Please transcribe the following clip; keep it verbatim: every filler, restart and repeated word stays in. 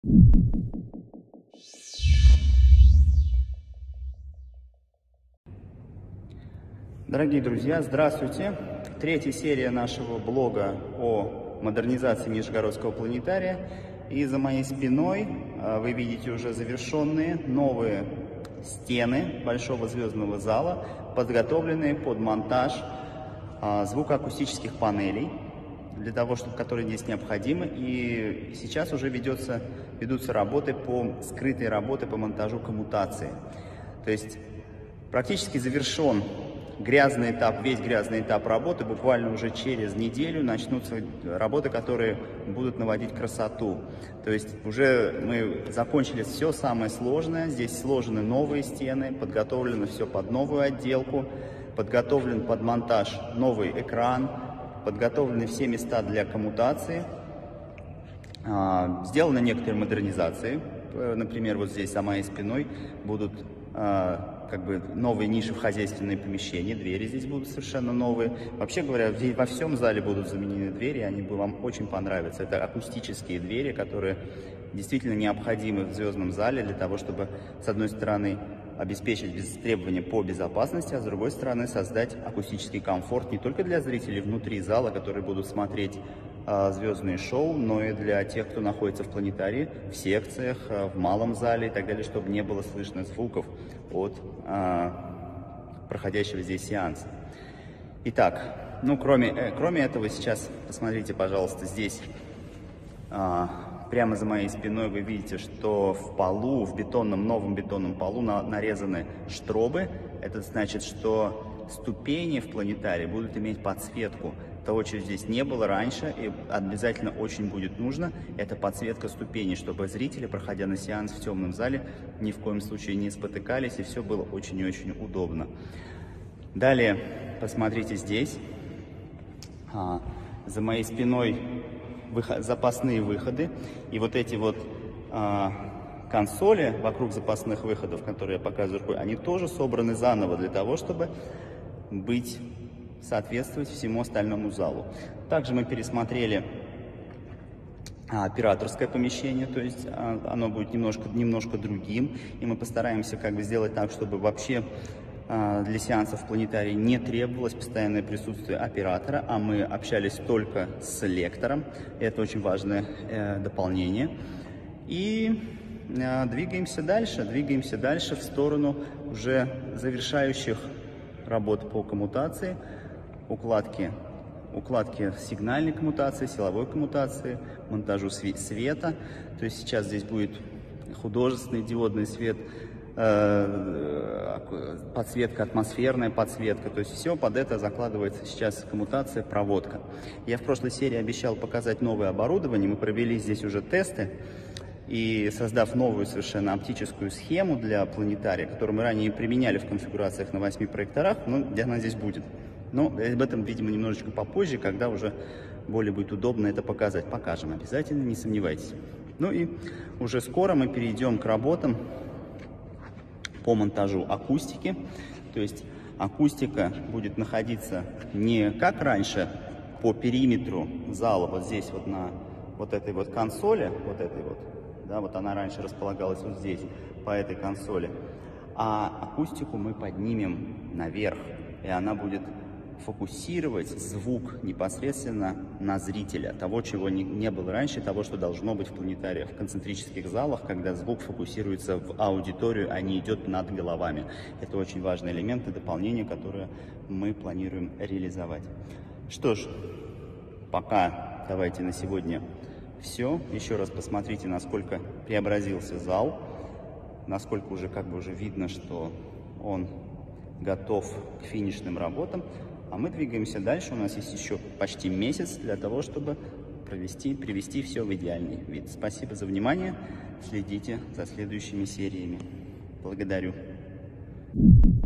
Дорогие друзья, здравствуйте! Третья серия нашего блога о модернизации Нижегородского планетария. И за моей спиной вы видите уже завершенные новые стены Большого звездного зала, подготовленные под монтаж звукоакустических панелей, для того, чтобы, которые здесь необходимы. И сейчас уже ведется, ведутся работы по скрытой работы по монтажу коммутации. То есть практически завершен грязный этап, весь грязный этап работы. Буквально уже через неделю начнутся работы, которые будут наводить красоту. То есть уже мы закончили все самое сложное. Здесь сложены новые стены, подготовлено все под новую отделку, подготовлен под монтаж новый экран, подготовлены все места для коммутации. Сделаны некоторые модернизации. Например, вот здесь за моей спиной будут как бы новые ниши в хозяйственные помещения, двери здесь будут совершенно новые. Вообще говоря, во всем зале будут заменены двери, они бы вам очень понравятся. Это акустические двери, которые действительно необходимы в звездном зале для того, чтобы, с одной стороны, обеспечить требования по безопасности, а с другой стороны, создать акустический комфорт не только для зрителей внутри зала, которые будут смотреть а, звездные шоу, но и для тех, кто находится в планетарии, в секциях, а, в малом зале и так далее, чтобы не было слышно звуков от а, проходящего здесь сеанса. Итак, ну кроме, э, кроме этого, сейчас посмотрите, пожалуйста, здесь а, прямо за моей спиной вы видите, что в полу, в бетонном, новом бетонном полу на, нарезаны штробы. Это значит, что ступени в планетарии будут иметь подсветку. Того, чего здесь не было раньше, и обязательно очень будет нужно, это подсветка ступеней, чтобы зрители, проходя на сеанс в темном зале, ни в коем случае не спотыкались, и все было очень и очень удобно. Далее, посмотрите здесь. А, за моей спиной выход, запасные выходы. И вот эти вот а, консоли вокруг запасных выходов, которые я показываю рукой, они тоже собраны заново для того, чтобы быть... соответствовать всему остальному залу. Также мы пересмотрели а, операторское помещение, то есть а, оно будет немножко, немножко другим, и мы постараемся как бы сделать так, чтобы вообще а, для сеансов в планетарии не требовалось постоянное присутствие оператора, а мы общались только с лектором. Это очень важное э, дополнение. И э, двигаемся дальше, двигаемся дальше в сторону уже завершающих работ по коммутации. Укладки, укладки сигнальной коммутации, силовой коммутации, монтажу света. То есть сейчас здесь будет художественный диодный свет, э, подсветка, атмосферная подсветка. То есть все под это закладывается сейчас коммутация, проводка. Я в прошлой серии обещал показать новое оборудование. Мы провели здесь уже тесты. И создав новую совершенно оптическую схему для планетария, которую мы ранее применяли в конфигурациях на восьми проекторах, но где она здесь будет. Но об этом, видимо, немножечко попозже, когда уже более будет удобно это показать. Покажем обязательно, не сомневайтесь. Ну и уже скоро мы перейдем к работам по монтажу акустики. То есть акустика будет находиться не как раньше по периметру зала, вот здесь вот на вот этой вот консоли, вот этой вот, да, вот она раньше располагалась вот здесь, по этой консоли, а акустику мы поднимем наверх, и она будет фокусировать звук непосредственно на зрителя, того, чего не, не было раньше, того, что должно быть в планетариях, в концентрических залах, когда звук фокусируется в аудиторию, а не идет над головами. Это очень важный элемент и дополнение, которое мы планируем реализовать. Что ж, пока давайте на сегодня все. Еще раз посмотрите, насколько преобразился зал, насколько уже как бы уже видно, что он готов к финишным работам. А мы двигаемся дальше. У нас есть еще почти месяц для того, чтобы провести, привести все в идеальный вид. Спасибо за внимание. Следите за следующими сериями. Благодарю.